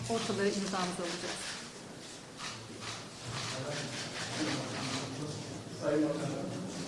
ortalığı imzamızı alacağız. Sayın Bakanım.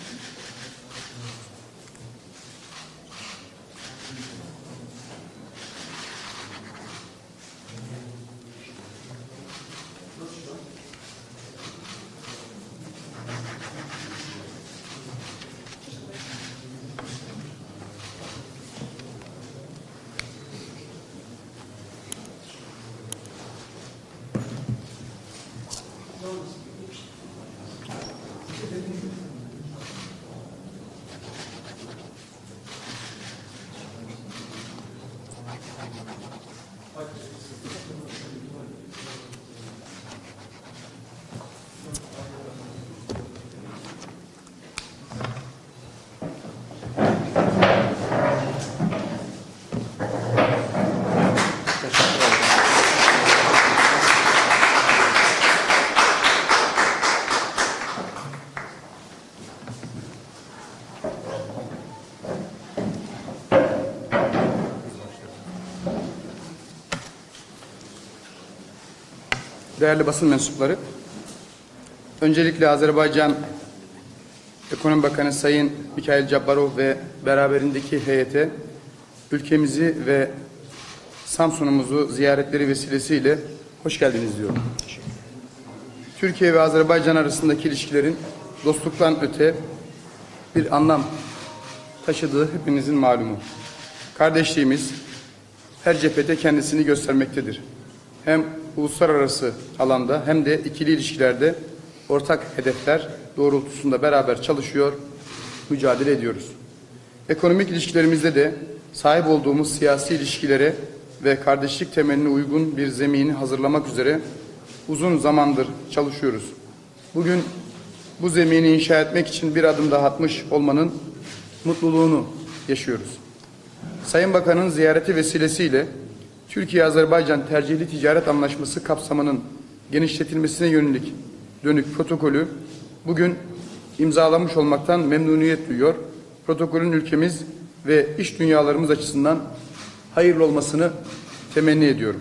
Değerli basın mensupları, öncelikle Azerbaycan Ekonomi Bakanı Sayın Mikhail Cabbarov ve beraberindeki heyete ülkemizi ve Samsun'umuzu ziyaretleri vesilesiyle hoş geldiniz diyorum. Türkiye ve Azerbaycan arasındaki ilişkilerin dostluktan öte bir anlam taşıdığı hepinizin malumu. Kardeşliğimiz her cephede kendisini göstermektedir. Hem uluslararası alanda hem de ikili ilişkilerde ortak hedefler doğrultusunda beraber çalışıyor, mücadele ediyoruz. Ekonomik ilişkilerimizde de sahip olduğumuz siyasi ilişkilere ve kardeşlik temeline uygun bir zemini hazırlamak üzere uzun zamandır çalışıyoruz. Bugün bu zemini inşa etmek için bir adım daha atmış olmanın mutluluğunu yaşıyoruz. Sayın Bakan'ın ziyareti vesilesiyle Türkiye-Azerbaycan tercihli ticaret anlaşması kapsamının genişletilmesine dönük protokolü bugün imzalamış olmaktan memnuniyet duyuyor. Protokolün ülkemiz ve iş dünyalarımız açısından hayırlı olmasını temenni ediyorum.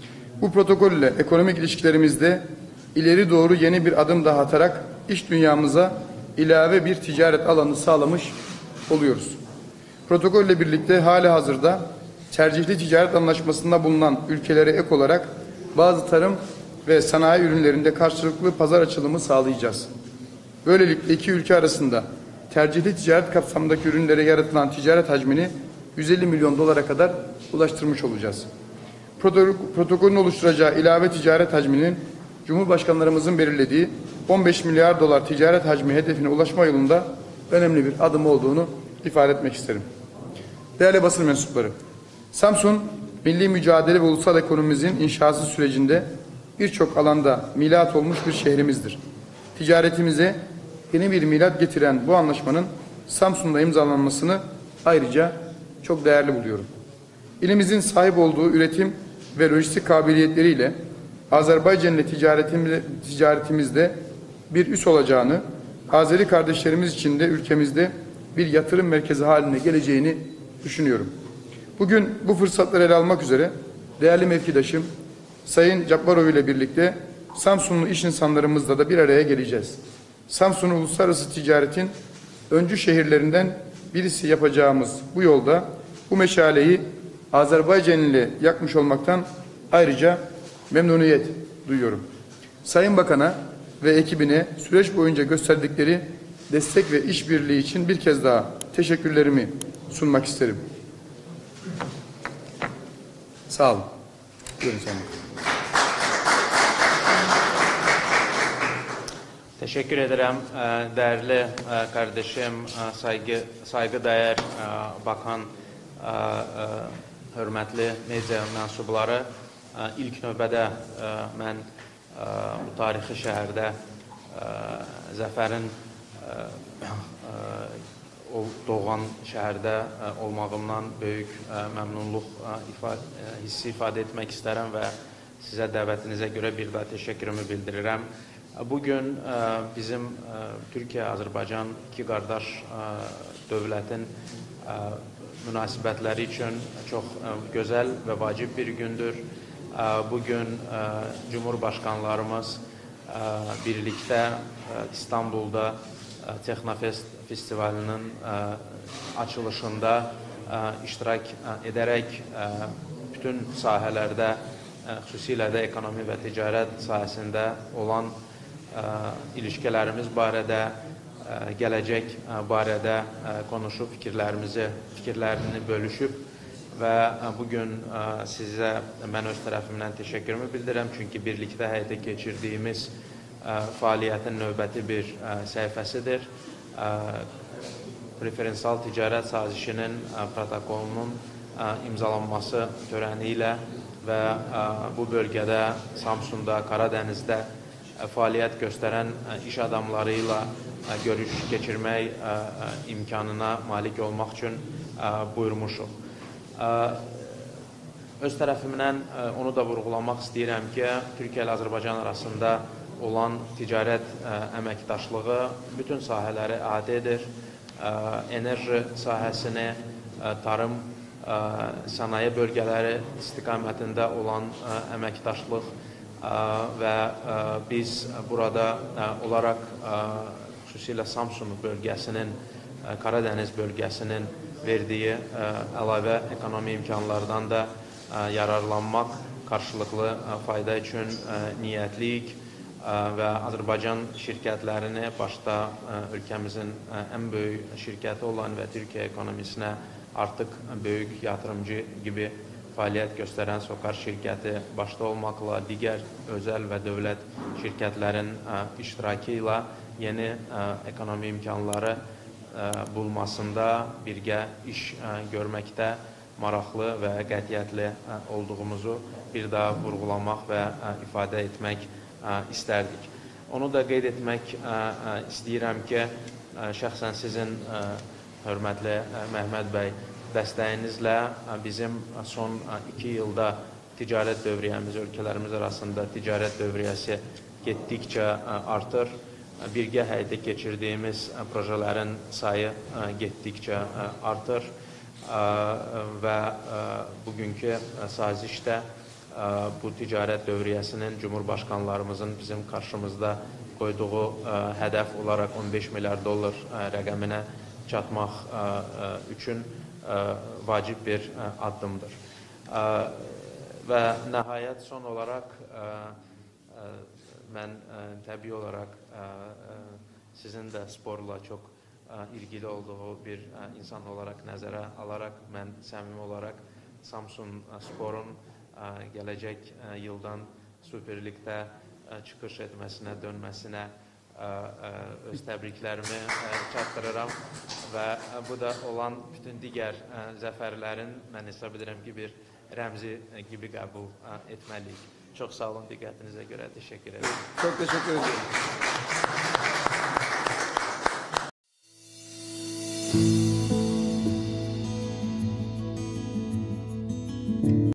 Bu protokolle ekonomik ilişkilerimizde ileri doğru yeni bir adım daha atarak iş dünyamıza ilave bir ticaret alanı sağlamış oluyoruz. Protokolle birlikte halihazırda tercihli ticaret anlaşmasında bulunan ülkelere ek olarak bazı tarım ve sanayi ürünlerinde karşılıklı pazar açılımı sağlayacağız. Böylelikle iki ülke arasında tercihli ticaret kapsamındaki ürünlere yaratılan ticaret hacmini 150 milyon dolara kadar ulaştırmış olacağız. Protokolün oluşturacağı ilave ticaret hacminin Cumhurbaşkanlarımızın belirlediği 15 milyar dolar ticaret hacmi hedefine ulaşma yolunda önemli bir adım olduğunu ifade etmek isterim. Değerli basın mensupları, Samsun, milli mücadele ve ulusal ekonomimizin inşası sürecinde birçok alanda milat olmuş bir şehrimizdir. Ticaretimize yeni bir milat getiren bu anlaşmanın Samsun'da imzalanmasını ayrıca çok değerli buluyorum. İlimizin sahip olduğu üretim ve lojistik kabiliyetleriyle Azerbaycan ile ticaretimizde bir üs olacağını, Azeri kardeşlerimiz için de ülkemizde bir yatırım merkezi haline geleceğini düşünüyorum. Bugün bu fırsatları ele almak üzere değerli mevkidaşım Sayın Cabbarov ile birlikte Samsunlu iş insanlarımızla da bir araya geleceğiz. Samsun'u uluslararası ticaretin öncü şehirlerinden birisi yapacağımız bu yolda bu meşaleyi Azerbaycan ile yakmış olmaktan ayrıca memnuniyet duyuyorum. Sayın Bakan'a ve ekibine süreç boyunca gösterdikleri destek ve işbirliği için bir kez daha teşekkürlerimi sunmak isterim. Sağ olun. Buyurun Sayın Bakan. Teşekkür ederim. Değerli kardeşim, saygıdeğer Bakan, hörmətli media mənsubları, ilk növbədə mən bu tarixi şəhərdə Zəfərin doğan şəhərdə olmağımdan böyük məmnunluq hissi ifadə etmək istərəm və sizə dəvətinizə görə bir daha təşəkkürümü bildirirəm. Bugün bizim Türkiye-Azerbaycan iki qardaş dövlətin münasibətləri üçün çox gözəl və vacib bir gündür. Bugün Cumhurbaşkanlarımız birlikte İstanbul'da Teknofest Festivali'nin açılışında iştirak ederek bütün sahelerde, xüsusilə də ekonomi və ticarət sahəsində olan ilişkilərimiz barədə, gələcək barədə konuşub fikirlərini bölüşüb və bugün sizə mən öz tərəfimdən təşəkkürümü bildirirəm. Çünki birlikdə həyata keçirdiyimiz fəaliyyətin növbəti bir səhifəsidir. Preferensial ticarət sazişinin protokolunun imzalanması törəni ilə və bu bölgədə, Samsun'da, Karadənizdə fəaliyyət göstərən iş adamları ilə görüş keçirmək imkanına malik olmaq üçün buyurmuşuq. Öz tərəfimdən onu da vurğulamaq istəyirəm ki, Türkiyə ilə Azərbaycan arasında olan ticarət əməkdaşlığı bütün sahələri əhatə edir. Enerji sahəsini, tarım, sənaye bölgələri istiqamətində olan əməkdaşlıq və biz burada olaraq xüsusilə Samsun bölgəsinin, Karadəniz bölgəsinin verdiyi əlavə ekonomi imkanlardan da yararlanmaq, qarşılıqlı fayda üçün niyyətliyik və Azərbaycan şirkətlərini başda ölkəmizin ən böyük şirkəti olan və Türkiyə ekonomisinə artıq böyük yatırımcı gibi fəaliyyət göstərən SOKAR şirkəti başda olmaqla digər özəl və dövlət şirkətlərin iştirakı ilə yeni ekonomi imkanları bulmasında birgə iş görməkdə maraqlı və qətiyyətli olduğumuzu bir daha vurğulamaq və ifadə etmək istərdik. Onu da qeyd etmək istəyirəm ki, şəxsən sizin hörmətli Məhməd bəy dəstəyinizlə bizim son 2 yılda ticarət dövriyyəmiz, ölkələrimiz arasında ticarət dövriyyəsi getdikcə artır. Birgə həyata keçirdiyimiz projelerin sayı getdikcə artır və bugünkü sazişdə bu ticarət dövriyyəsinin Cumhurbaşkanlarımızın bizim qarşımızda qoyduğu hədəf olaraq 15 milyar dollar rəqəminə çatmaq üçün vacib bir addımdır. Və nəhayət son olaraq mən təbii olaraq sizin də sporla çox ilgili olduğu bir insan olaraq nəzərə alaraq mən səmimi olaraq Samsun Spor'un gələcək yıldan Süper Ligdə çıxış etməsinə, dönməsinə öz təbriklərimi çatdırıram və bu da olan bütün digər zəfərlərin mən hesab edirəm ki, bir rəmzi gibi qəbul etməliyik. Çox sağ olun, diqqətinizə görə təşəkkür ederim. Çok teşekkür ederim.